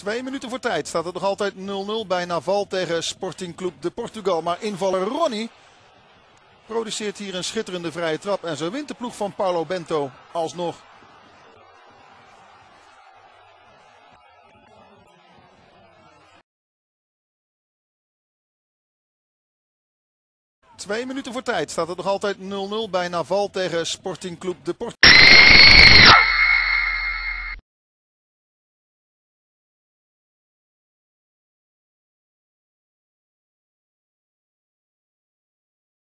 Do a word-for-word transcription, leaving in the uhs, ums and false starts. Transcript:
Twee minuten voor tijd staat het nog altijd nul nul bij Naval tegen Sporting Club de Portugal. Maar invaller Ronnie produceert hier een schitterende vrije trap. En zo wint de ploeg van Paulo Bento alsnog. Twee minuten voor tijd staat het nog altijd nul nul bij Naval tegen Sporting Club de Portugal.